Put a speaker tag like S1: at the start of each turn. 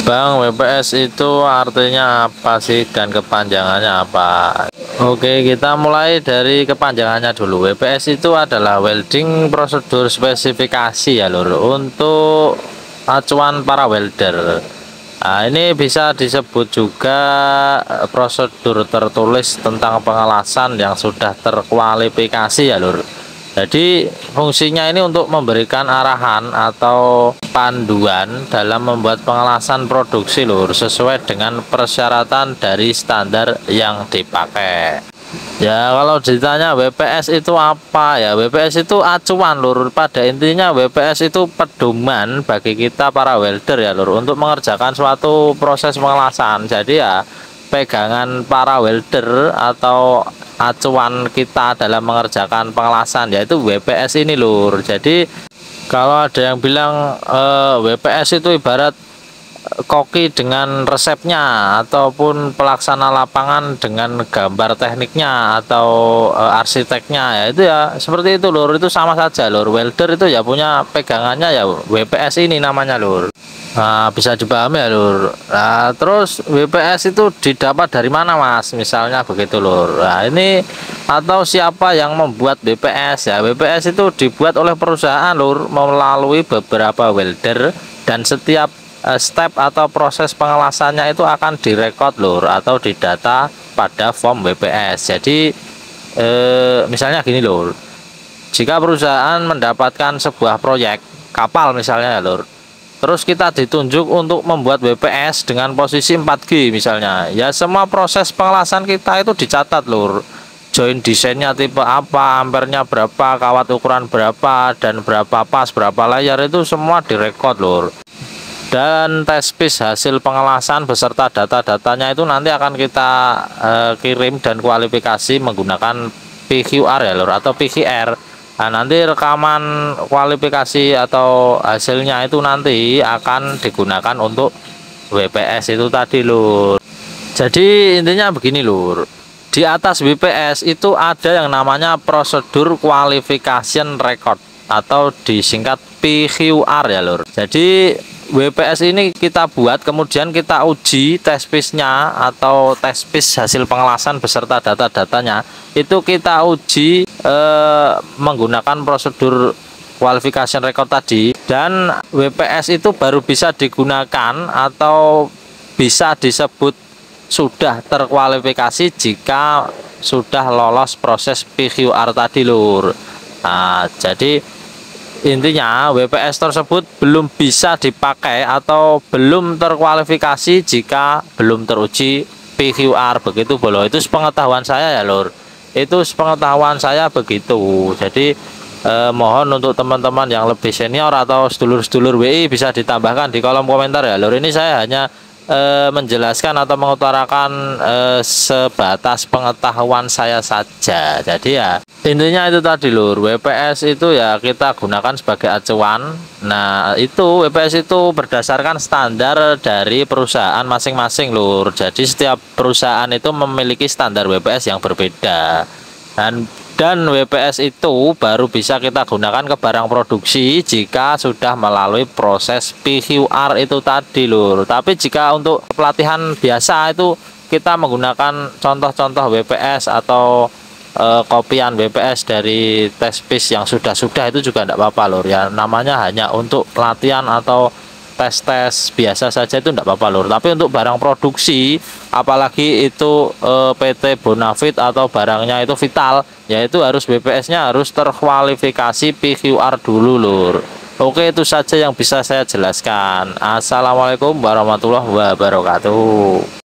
S1: Bang, WPS itu artinya apa sih dan kepanjangannya apa? Oke, kita mulai dari kepanjangannya dulu. WPS itu adalah welding prosedur spesifikasi ya lur, untuk acuan para welder. Nah, ini bisa disebut juga prosedur tertulis tentang pengelasan yang sudah terkualifikasi ya lur. Jadi fungsinya ini untuk memberikan arahan atau panduan dalam membuat pengelasan produksi lur, sesuai dengan persyaratan dari standar yang dipakai. Ya, kalau ditanya WPS itu apa ya? WPS itu acuan lur. Pada intinya WPS itu pedoman bagi kita para welder ya lur, untuk mengerjakan suatu proses pengelasan. Jadi ya pegangan para welder atau acuan kita dalam mengerjakan pengelasan yaitu WPS ini lur. Jadi kalau ada yang bilang WPS itu ibarat koki dengan resepnya ataupun pelaksana lapangan dengan gambar tekniknya atau arsiteknya, ya itu ya seperti itu lur. Itu sama saja lur, welder itu ya punya pegangannya ya WPS ini namanya lur. Nah, bisa dipahami ya lur. Nah, terus WPS itu didapat dari mana mas, misalnya begitu lur. Nah, ini atau siapa yang membuat WPS ya? WPS itu dibuat oleh perusahaan lur, melalui beberapa welder, dan setiap step atau proses pengelasannya itu akan direkod lur, atau didata pada form WPS. Jadi misalnya gini lur, jika perusahaan mendapatkan sebuah proyek kapal misalnya ya lur, terus kita ditunjuk untuk membuat WPS dengan posisi 4G misalnya, ya semua proses pengelasan kita itu dicatat lur. Join desainnya tipe apa, ampernya berapa, kawat ukuran berapa, dan berapa pas, berapa layar, itu semua direkod lur. Dan test piece hasil pengelasan beserta data-datanya itu nanti akan kita kirim dan kualifikasi menggunakan PQR ya lur, atau PQR. Nah, nanti rekaman kualifikasi atau hasilnya itu nanti akan digunakan untuk WPS itu tadi lur. Jadi intinya begini lur, di atas WPS itu ada yang namanya prosedur qualification record atau disingkat PQR ya lur. Jadi WPS ini kita buat, kemudian kita uji test piece-nya atau test piece hasil pengelasan beserta data-datanya, itu kita uji menggunakan prosedur qualification record tadi, dan WPS itu baru bisa digunakan atau bisa disebut sudah terkualifikasi jika sudah lolos proses PQR tadi lur. Nah, jadi intinya WPS tersebut belum bisa dipakai atau belum terkualifikasi jika belum teruji PQR, begitu bolo. Itu sepengetahuan saya ya lur, itu sepengetahuan saya begitu. Jadi mohon untuk teman-teman yang lebih senior atau sedulur-sedulur WI bisa ditambahkan di kolom komentar ya lur. Ini saya hanya menjelaskan atau mengutarakan sebatas pengetahuan saya saja. Jadi ya intinya itu tadi lur, WPS itu ya kita gunakan sebagai acuan. Nah, itu WPS itu berdasarkan standar dari perusahaan masing-masing lur. Jadi setiap perusahaan itu memiliki standar WPS yang berbeda, dan WPS itu baru bisa kita gunakan ke barang produksi jika sudah melalui proses PQR itu tadi lur. Tapi jika untuk pelatihan biasa itu kita menggunakan contoh-contoh WPS atau kopian WPS dari test piece yang sudah itu juga tidak apa-apa lur ya. Namanya hanya untuk latihan atau tes biasa saja, itu tidak apa-apa lur. Tapi untuk barang produksi, apalagi itu PT Bonafit atau barangnya itu vital, yaitu harus WPS-nya harus terkualifikasi PQR dulu lur. Oke, itu saja yang bisa saya jelaskan. Assalamualaikum warahmatullahi wabarakatuh.